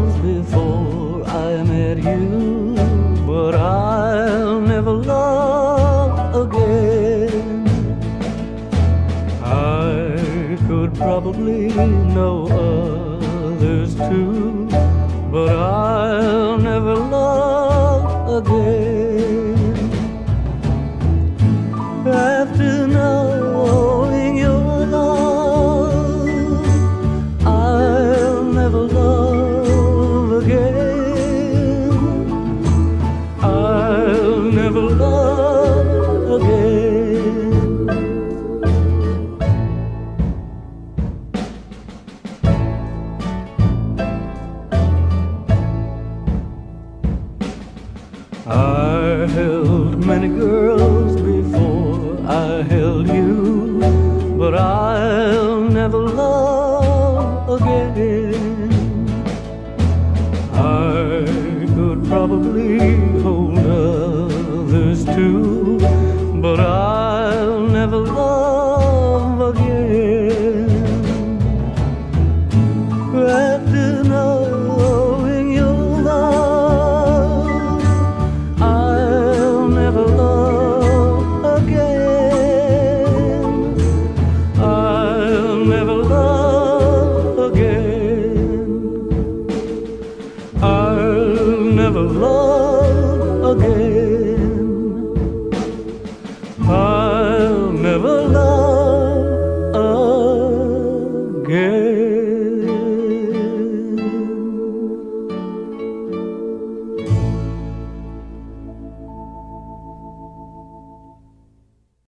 girls before I met you, but I'll never love again. I could probably know others too, but I'll never love again. After knowing your love, I'll never love again. I'll never love again. I held many girls before I held you, but I'll never love again. I could probably hold others too, but I'll never love again. After knowing your love, I'll never love again. I'll never love again. I'll never love again.